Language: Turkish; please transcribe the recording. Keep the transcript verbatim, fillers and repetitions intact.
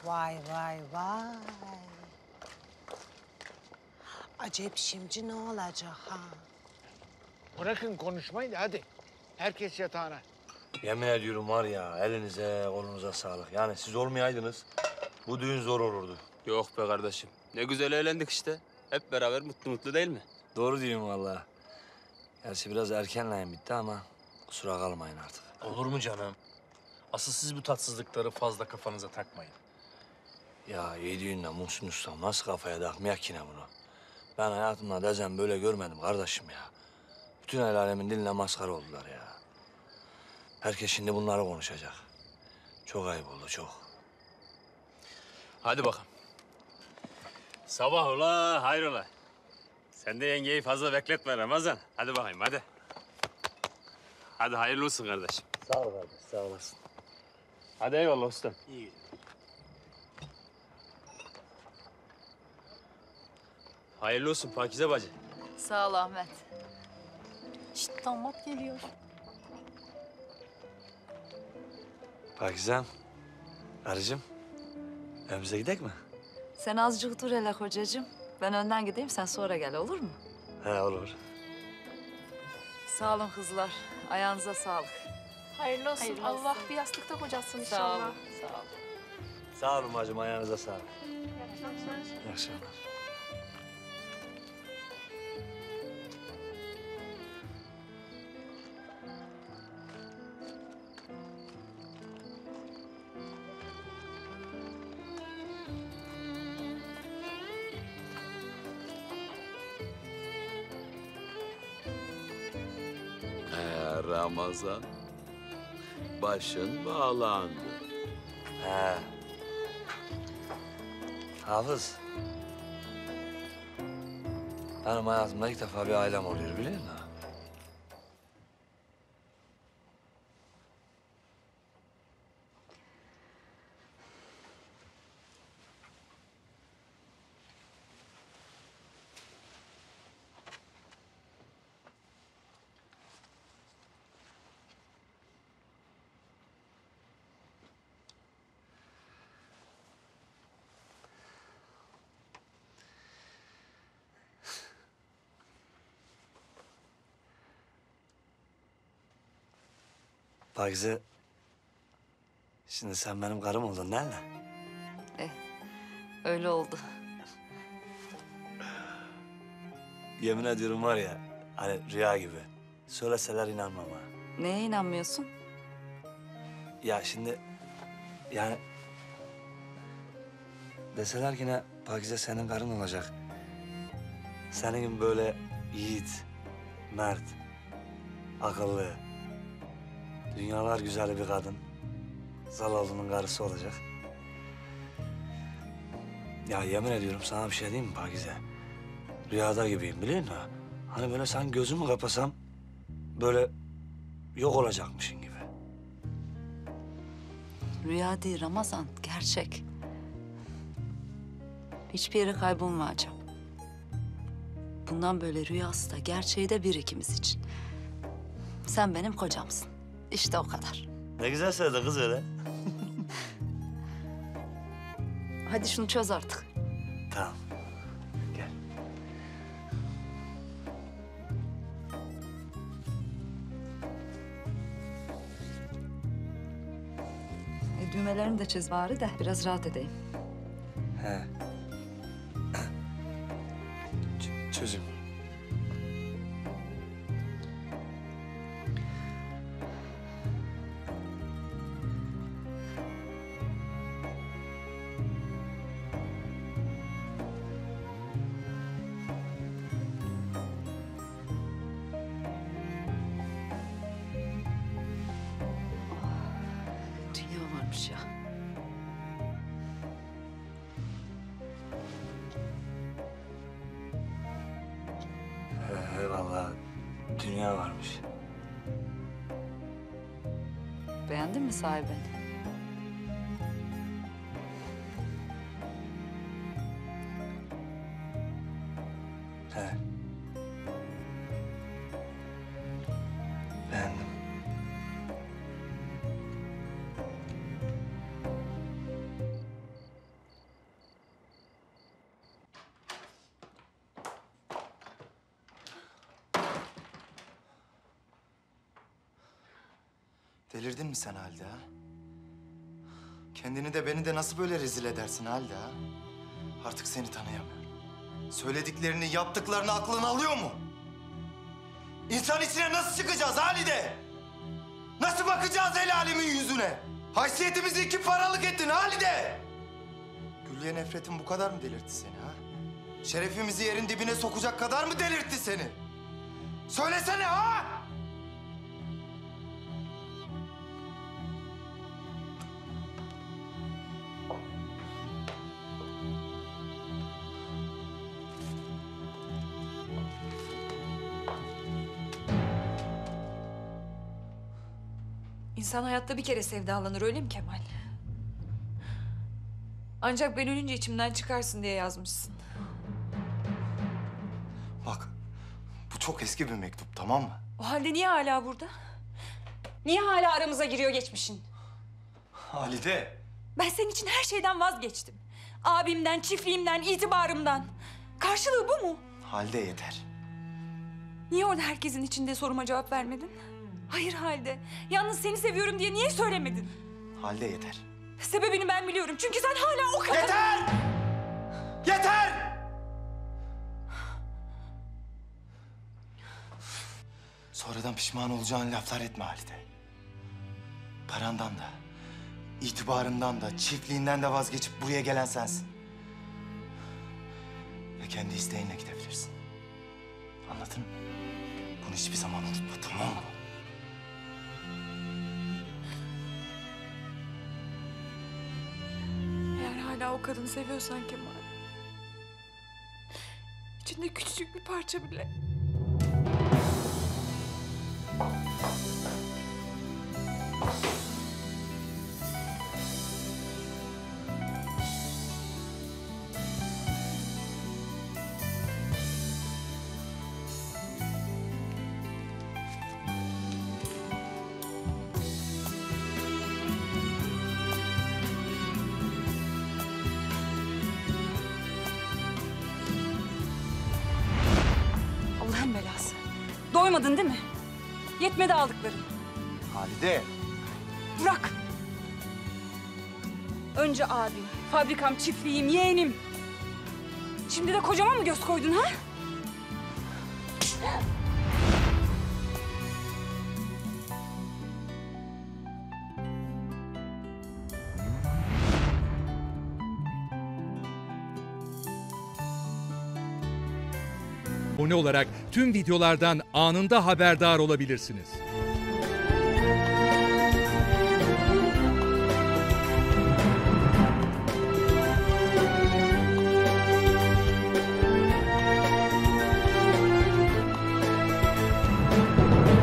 Vay vay vay. Acep şimdi ne olacak ha? Bırakın konuşmayı da hadi. Herkes yatağına. Yemin ediyorum var ya, elinize kolunuza sağlık. Yani siz olmayaydınız, bu düğün zor olurdu. Yok be kardeşim. Ne güzel eğlendik işte. Hep beraber mutlu mutlu değil mi? Doğru diyorum vallahi. Gerçi biraz erkenleyin bitti ama kusura kalmayın artık. Olur mu canım? Asıl siz bu tatsızlıkları fazla kafanıza takmayın. Ya yediğinle Muhsin Ustam nasıl kafaya takmayak ki ne bunu? Ben hayatımda dezen böyle görmedim kardeşim ya. Bütün el alemin diline maskara oldular ya. Herkes şimdi bunları konuşacak. Çok ayıp oldu, çok. Hadi bakalım. Sabah ola, hayrola. Sen de yengeyi fazla bekletme Ramazan. Hadi bakayım, hadi. Hadi hayırlı olsun kardeşim. Sağ ol kardeş, sağ olasın. Hadi eyvallah ustam. İyi. Hayırlı olsun Pakize bacı. Sağ ol Ahmet. Şşt, damat geliyor. Pakizem, karıcığım, evimize gidelim mi? Sen azıcık dur hele kocacığım. Ben önden gideyim, sen sonra gel, olur mu? He, olur. Sağ olun kızlar. Ayağınıza sağlık. Hayırlı olsun. Hayırlı Allah olsun. bir yastıkta kocasın Sağ inşallah. olun, sağ olun. Sağ olun bacım, ayağınıza sağlık. İyi akşamlar. İyi akşamlar. Ee, Ramazan, başın bağlandı. He. Hafız. Benim hayatımda ilk defa bir ailem oluyor, biliyor musun? Pakize, şimdi sen benim karım oldun değil mi? Eh, öyle oldu. Yemin ediyorum var ya, hani rüya gibi. Söyleseler inanmam ha. Neye inanmıyorsun? Ya şimdi, yani... Deseler ki ne, Pakize senin karın olacak. Senin gibi böyle yiğit, mert, akıllı, dünyalar güzeli bir kadın. Zalallı'nın karısı olacak. Ya yemin ediyorum sana bir şey diyeyim mi Pakize? Rüyada gibiyim, biliyor musun? Hani böyle sen gözümü kapasam böyle yok olacakmışın gibi. Rüya değil Ramazan, gerçek. Hiçbir yere kaybolmayacağım. Bundan böyle rüyası da gerçeği de bir ikimiz için. Sen benim kocamsın. İşte o kadar. Ne güzel söyledi kız öyle. Hadi şunu çöz artık. Tamam. Gel. E, düğmelerini de çöz bari de biraz rahat edeyim. He. Ç- çözüm. Dünya varmış ya. He, he vallahi dünya varmış. Beğendin mi sahibini? He. Beğendim. Delirdin mi sen Halide ha? Kendini de beni de nasıl böyle rezil edersin Halide ha? Artık seni tanıyamıyorum. Söylediklerini, yaptıklarını aklına alıyor mu? İnsan içine nasıl çıkacağız Halide? Nasıl bakacağız el alemin yüzüne? Haysiyetimizi iki paralık ettin Halide! Güllü'ye nefretin bu kadar mı delirtti seni ha? Şerefimizi yerin dibine sokacak kadar mı delirtti seni? Söylesene ha! İnsan hayatta bir kere sevdalanır, öyle mi Kemal? Ancak ben ölünce içimden çıkarsın diye yazmışsın. Bak, bu çok eski bir mektup, tamam mı? O halde niye hala burada? Niye hala aramıza giriyor geçmişin? Halide! Ben senin için her şeyden vazgeçtim. Abimden, çiftliğimden, itibarımdan. Karşılığı bu mu? Halide yeter. Niye orada herkesin içinde soruma cevap vermedin? Hayır Halide. Yalnız seni seviyorum diye niye söylemedin? Halide yeter. Sebebini ben biliyorum. Çünkü sen hala o kadar... Yeter! Yeter! Sonradan pişman olacağın laflar etme Halide. Parandan da, itibarından da, çiftliğinden de vazgeçip buraya gelen sensin. Ve kendi isteğinle gidebilirsin. Anladın mı? Bunu hiçbir zaman unutma, tamam mı? Eğer hala o kadını seviyorsan Kemal... ...içinde küçücük bir parça bile... Allah'ın belası. Doymadın değil mi? Yetmedi aldıkların. Halide! Bırak! Önce abim, fabrikam, çiftliğim, yeğenim. Şimdi de kocama mı göz koydun ha? Abone olarak tüm videolardan anında haberdar olabilirsiniz.